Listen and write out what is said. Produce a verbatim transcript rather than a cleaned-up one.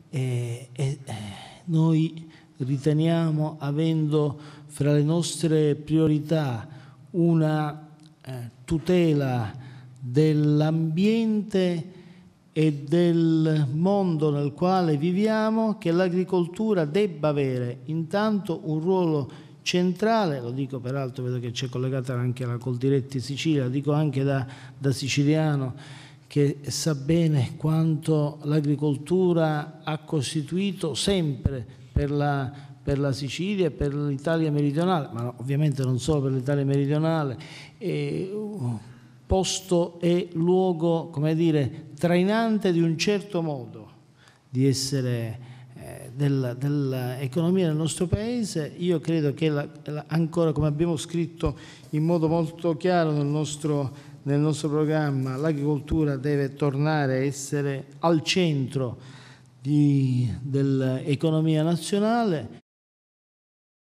e, e noi riteniamo, avendo fra le nostre priorità una eh, tutela dell'ambiente e del mondo nel quale viviamo, che l'agricoltura debba avere intanto un ruolo centrale, lo dico peraltro, vedo che c'è collegata anche la Coldiretti Sicilia, lo dico anche da, da siciliano che sa bene quanto l'agricoltura ha costituito sempre per la, per la Sicilia e per l'Italia meridionale, ma ovviamente non solo per l'Italia meridionale, eh, posto e luogo, come dire, trainante di un certo modo di essere eh, dell'economia del nostro Paese. Io credo che la, la, ancora, come abbiamo scritto in modo molto chiaro nel nostro, nel nostro programma, l'agricoltura deve tornare a essere al centro dell'economia nazionale.